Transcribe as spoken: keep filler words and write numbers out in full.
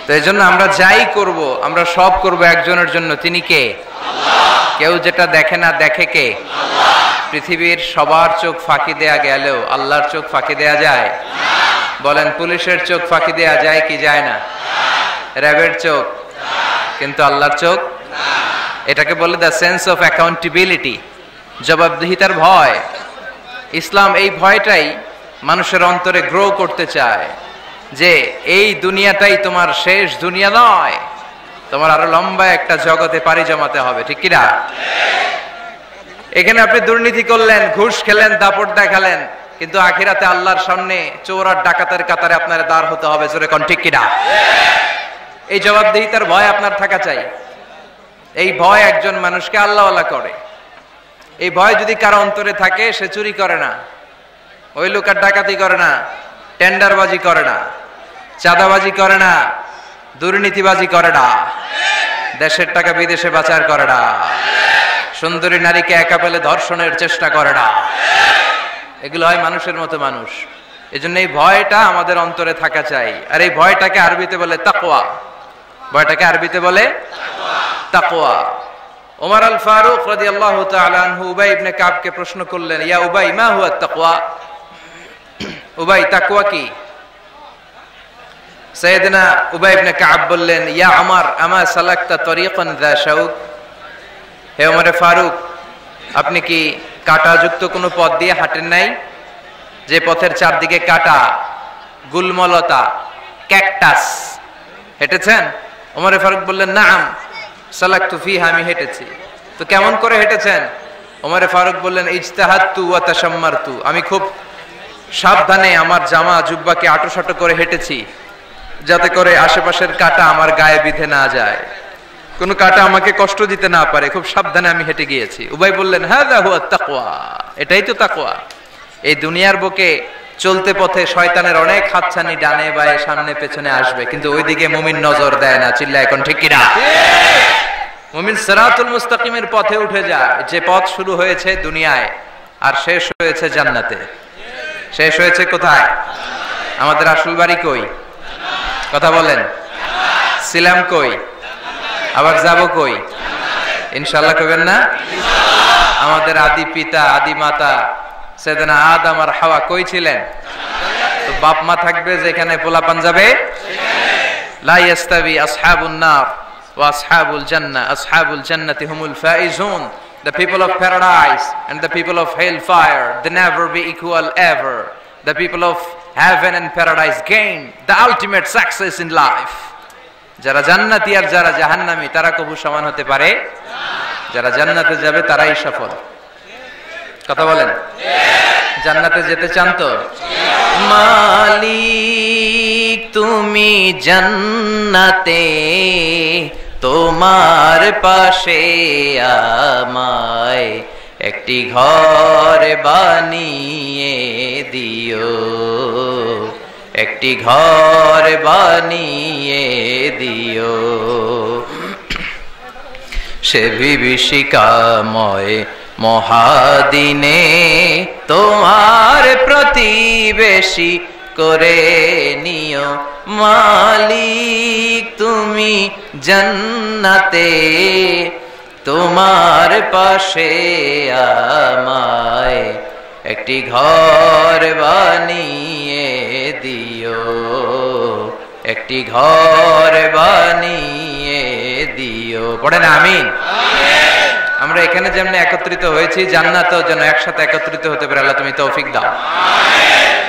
তো এইজন্য আমরা যাই করব আমরা সব করব একজনের জন্য, তিনি কে? আল্লাহ। কেউ যেটা দেখে না দেখে কে? আল্লাহ। পৃথিবীর সবার চোখ ফাঁকি দেয়া গেলেও আল্লাহর চোখ ফাঁকি দেয়া যায় না। বলেন, পুলিশের চোখ ফাঁকি দেয়া যায় কি যায় না? র্যাবের চোখ, কিন্তু আল্লাহর চোখ না। এটাকে বলে দ্য সেন্স অফ অ্যাকাউন্টেবিলিটি, জবাবদিহিতার ভয়। ইসলাম এই ভয়টাই মানুষের অন্তরে গ্রো করতে চায় যে এই দুনিয়াটাই তোমার শেষ দুনিয়া নয়, তোমার আরো লম্বা একটা জগতে পাড়ি জমাতে হবে, ঠিক কিনা? এখানে আপনি দুর্নীতি করলেন, ঘুষ খেলেন, দাপট দেখালেন, কিন্তু আখিরাতে আল্লাহর সামনে চোর আর ডাকাতের কাতারে আপনার দাঁড় হতে হবে, জোরে কোন ঠিক কিনা? এই জবাবদিহিতার ভয় আপনার থাকা চাই। এই ভয় একজন মানুষকে আল্লাহওয়ালা করে। এই ভয় যদি কারো অন্তরে থাকে, সে চুরি করে না, ওই লোক আর ডাকাতি করে না, টেন্ডারবাজি করে না, চাঁদাবাজি করে না, দুর্নীতিবাজি করে না, দেশের টাকা বিদেশে পাচার করে না, সুন্দরী নারীকে একা পেলে ধর্ষণের চেষ্টা করে না। এগুলো হয় মানুষের মতো মানুষ। এজন্য এই ভয়টা আমাদের অন্তরে থাকা চাই। আর এই ভয়টাকে আরবিতে বলে তাকওয়া। ভয়টাকে আরবিতে বলে তাকওয়া। ওমর আল ফারুক রাদিয়াল্লাহু তাআলা আনহু উবাই ইবনে কাবকে প্রশ্ন করলেন, ইয়া উবাই, মা হুয়া তাকওয়া? উবাই, তাকওয়া কি? সাইয়েদনা উবাই ইবনে কাব বললেন, ইয়া ওমর, আমা সালাকতা তরিকান যা শাউক? হে ওমর ফারুক, আপনি কি কাঁটাযুক্ত কোনো পথ দিয়ে হাঁটেন নাই, যে পথের চারদিকে কাঁটা, গুলমলতা, ক্যাকটাস, হেঁটেছেন? ওমর ফারুক বললেন, নাম সালাকতু ফিহা, আমি হেঁটেছি। তো কেমন করে হেঁটেছেন? ওমর ফারুক বললেন, ইজতাহাদতু ওয়া তাশাম্মারতু, আমি খুব সাবধানে আমার জামা জুব্বাকে আঁটোসাঁটো করে হেঁটেছি, যাতে করে আশেপাশের কাঁটা আমার গায়ে বিঁধে না যায়, কোন কাঁটা আমাকে কষ্ট দিতে না পারে, খুব সাবধানে আমি হেঁটে গিয়েছি। উবাই বললেন, হাযা হুয়া তাকওয়া, এটাই তো তাকওয়া। এই দুনিয়ার বুকে চলতে পথে শয়তানের অনেক হাতছানি ডানে বায়ে সামনে পেছনে আসবে, কিন্তু ওইদিকে মুমিন নজর দেয় না। চিল্লা এখন ঠিক কিনা? মুমিন সিরাতুল মুস্তাকিমের পথে উঠে যায়, যে পথ শুরু হয়েছে দুনিয়ায় আর শেষ হয়েছে জান্নাতে। শেষ হয়েছে কোথায়? আমাদের আসল বাড়ি কই? কথা বলেন। ছিলাম কই? আবার যাব কই? ইনশাআল্লাহ কইবেন না? আমাদের আদি পিতা আদি মাতা সাইয়েদনা আদম আর হাওয়া কই ছিলেন? তো বাপ মা থাকবে যেখানে, পোলাপান যাবে সেখানে। লা ইয়াস্তাবি আসহাবুন নার ওয়া আসহাবুল জান্নাহ, আসহাবুল জান্নাতি হুমুল Faizun. The people of paradise and the people of hellfire, they never be equal ever. The people of heaven and paradise gain the ultimate success in life. যারা জান্নাতি আর যারা জাহান্নামী তারা কবু সমান হতে পারে না। যারা জান্নাতে যাবে তারাই সফল। কথা বলেন। জান্নাতে যেতে চান তো? মালিক তুমি জান্নাতে, তোমার পাশে আমায় একটি ঘর বানিয়ে দিও, একটি ঘর বানিয়ে দিও। সে বিভীষিকাময় মহাদিনে তোমার প্রতিবেশী করে নিও। মালিক তুমি জান্নাতে, তোমার পাশে আমায় একটি ঘর বানিয়ে দিও, একটি ঘর বানিয়ে দিও। পড়েন আমিন। আমরা এখানে যেমন একত্রিত হয়েছি, জান্নাতেও যেন একসাথে একত্রিত হতে পারে। আল্লাহ তুমি তৌফিক দাও।